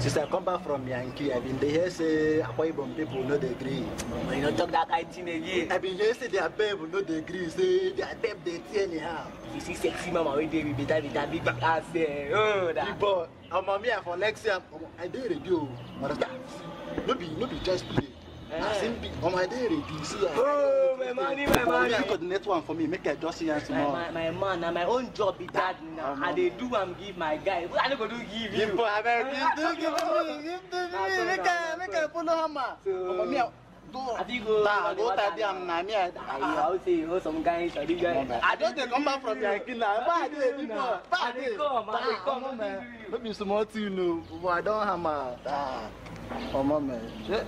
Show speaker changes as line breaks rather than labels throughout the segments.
Since I come back from Yankee, I've been there say Akwa Ibom people no dey agree.
You don't talk that kind of thing again.
I've been here say their babe no dey agree. Say their babe dey tear anyhow.
You see sexy mama wey dey with that big ass there. Oh, that.
Big boy, mommy for next year, I dey ready o. Understand? No be just play. I sing big. I dey ready. See.
Oh, my money.
You coordinate one for me. Make I just see hands tomorrow.
My man, na my own job be that now. I dey do am give my guy. I no go do give you.
Give boy, abeg, give me. Make I follow hammer. Mommy.
I think go
tell them na me.
I will say some guys.
I just dey come back from Yankee now. Bad day, people. Bad day.
I come, man.
No be small thing, no. But I don't hammer. Man.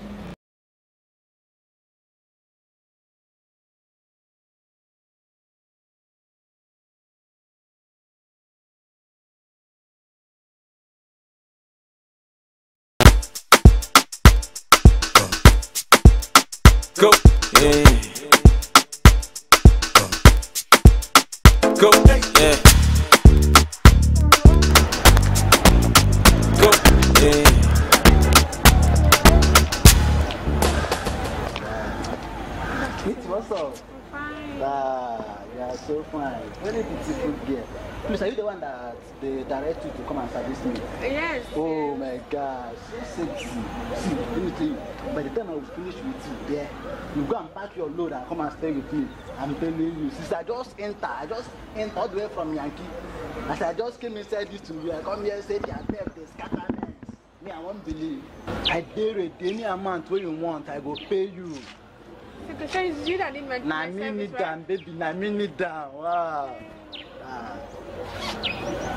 Go, yeah. Go, yeah. Go, yeah.
What's up?
Fine.
You are so fine. Very beautiful girl. Please, are you the one that they direct you to come and service me?
Yes.
Oh my gosh, so sexy. See, let me tell you, by the time I will finish with you there, you go and pack your load and come and stay with me. I'm telling you, since I just enter all the way from Yankee. As I just came inside this studio, I come here and say, their babe, they scatter men. Me, I won't believe. I dare it, any amount what you want, I go pay you.
So it's you that didn't mention my service, right?
Baby, na me need down. Wow.